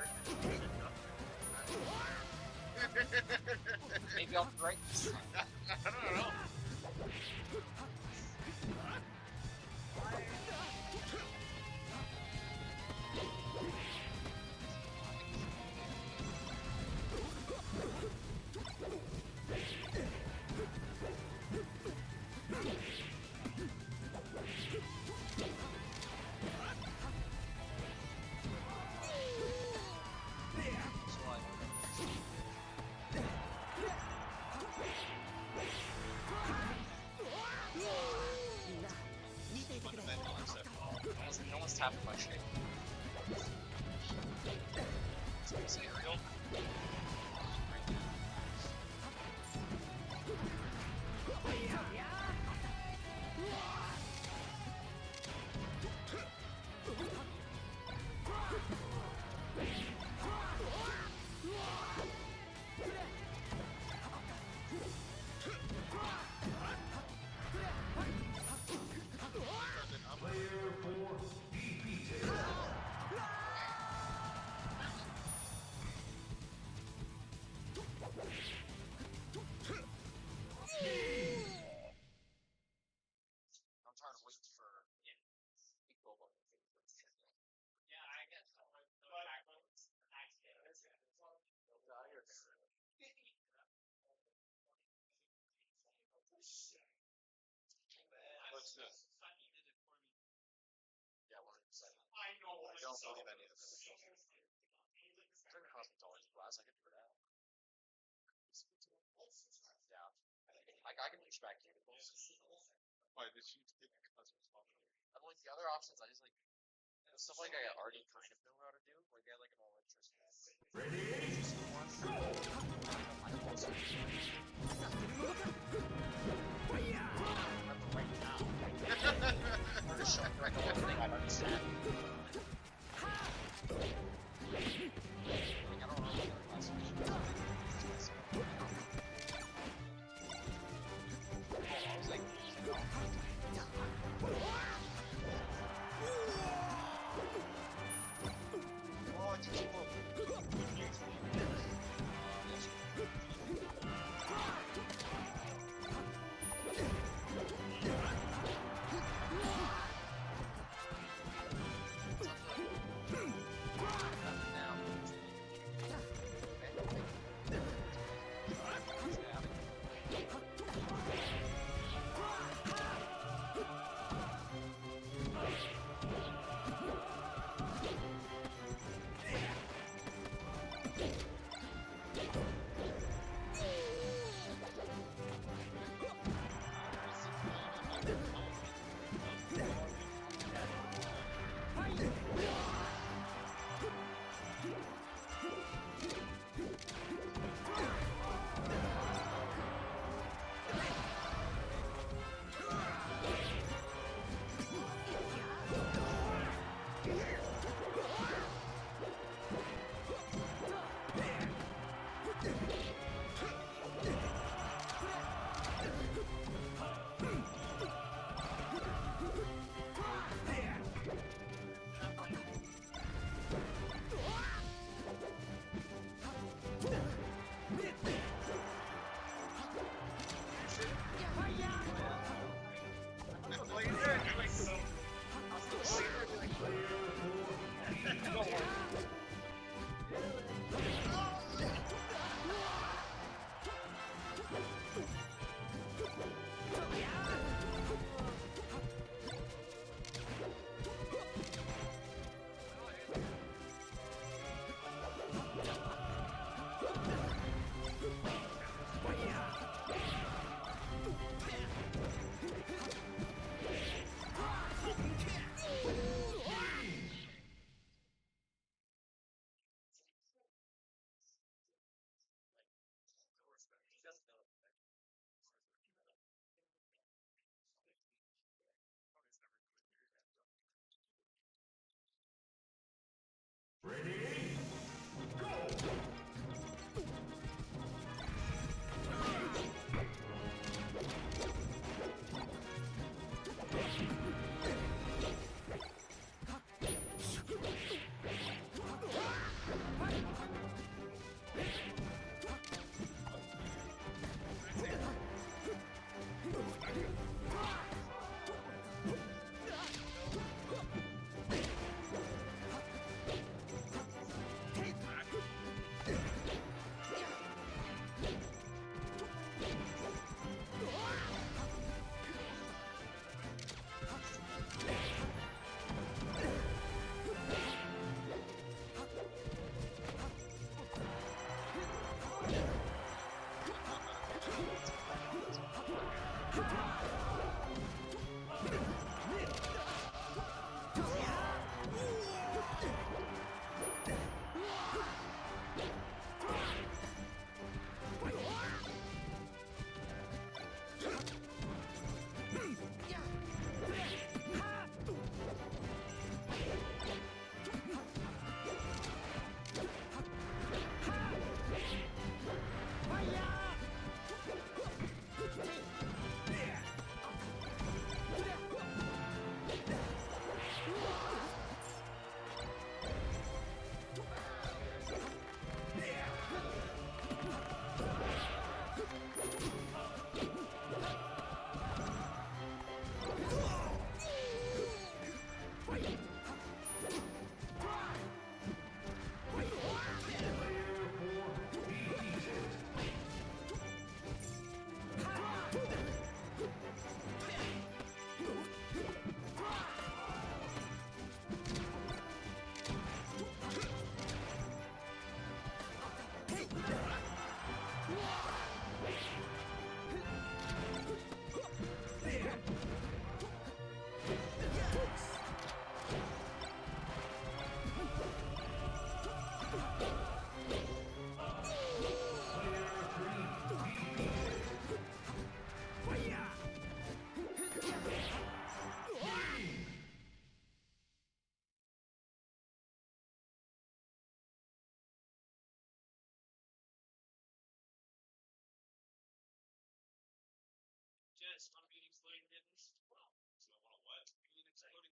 Maybe I'll be right this time. I don't know. Fundamental except No one's tapping my shape. Is it real? Player 4 defeated. I'm trying to wait for big Bobo. Yeah, I guess so. What's this? Sunny did it for me. Yeah, 100%. I know. I don't believe any of this. It's gonna cost me $1 a glass. I can do that. Yeah. I can push back cannibals. Why did she take a cousin? I'm like the other options. I just like stuff like I already kind of know how to do. Like I like an all interest. Ready? Remember right now. I'm just showing you like the one thing I've already said. Like I don't know the other classifications. Oh, I was like, oh, it's too low. guys want to be exploding mittens? Well, So I want to what? be an exploding